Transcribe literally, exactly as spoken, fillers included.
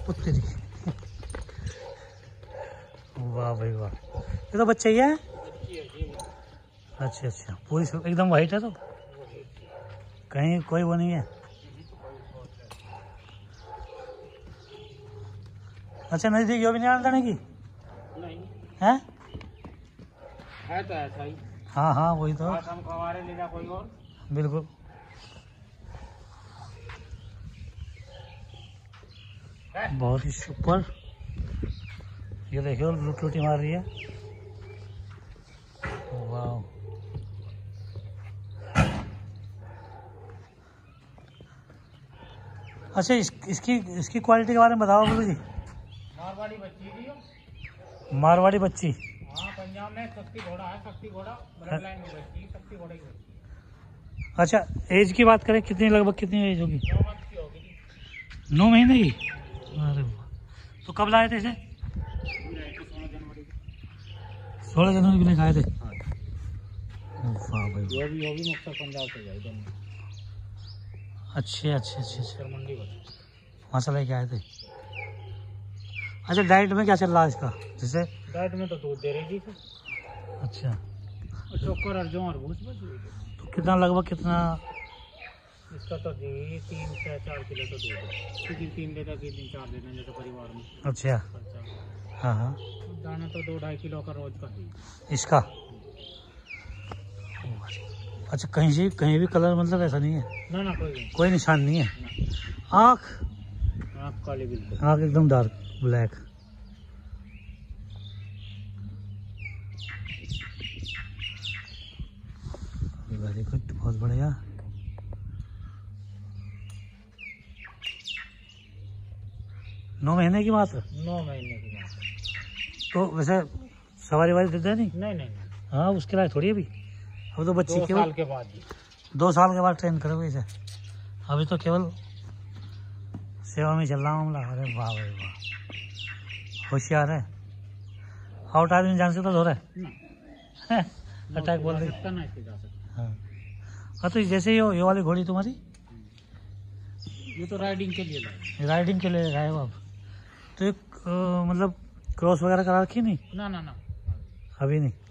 कुत्ते की। वाह भाई वाह, ये तो बच्चा ही है। अच्छा अच्छा, पूरी एकदम वाइट है, तो कहीं कोई वो नहीं है। अच्छा, नजदीक यो भी नहीं आने की नहीं है, है तो ऐसा ही। हाँ हाँ वही तो, हम खवारे ले जा कोई और। बिल्कुल। बहुत ही सुपर, ये देखियो लूट लूटी मार रही है। वाह, अच्छा इस, इसकी इसकी क्वालिटी के बारे में बताओ बोलो जी। मारवाड़ी बच्ची थी यो। मारवाड़ी बच्ची, हाँ, पंजाब में शक्ति घोड़ा है, शक्ति घोड़ा ब्लड लाइन में बच्ची, शक्ति घोड़े की। अच्छा एज की बात करें, कितनी लगभग कितनी एज होगी? नौ मंथ की होगी। नौ महीने की। अरे वाह, तो कब लाए थे इसे? सोलह जनवरी सोलह जनवरी को लेकर आए थे। वाह भाई, वो भी वो भी मुक्तसर पंजाब से जाए दोनों। अच्छे अच्छे अच्छे अच्छे, मंडी वहाँ से लेके आए थे। अच्छा डाइट में क्या चल रहा है इसका? जैसे डाइट में तो दूध दे रही थी। अच्छा, चोकर और जो और भूस बच गई। तो कितना लगभग कितना? इसका तो जी तीन से चार किलो तो दूध है, किसी तीन देता किसी चार देता जैसे परिवार में। अच्छा, हाँ हाँ, दाना तो दो ढाई किलो का रोज का ही इसका। अच्छा, कहीं से कहीं भी कलर मतलब ऐसा नहीं है? ना ना, कोई नहीं, कोई निशान नहीं है। आँख आँख काली बिल्कुल। आँख एकदम डार्क ब्लैक। वेरी गुड, बहुत बढ़िया। नौ महीने की बात है। नौ महीने की बात है। तो वैसे सवारी वारी देते हैं नहीं? नहीं नहीं नहीं, हाँ, उसके लायक थोड़ी है अभी। अब तो बच्ची दो केवल साल के बाद जी। दो साल के बाद ट्रेन करोगे इसे, अभी तो केवल सेवा में चल रहा मामला। अरे वाह भाई वाह, होशियार है। आउट आदमी जान से तो हो रहा है, अटैक बोल रही। हाँ हाँ, तो जैसे ये ये वाली घोड़ी तुम्हारी, ये तो राइडिंग के लिए लाए। राइडिंग के लिए आए हो आप? तो एक अ, मतलब क्रॉस वगैरह करा रखी नहीं? ना ना ना, अभी नहीं।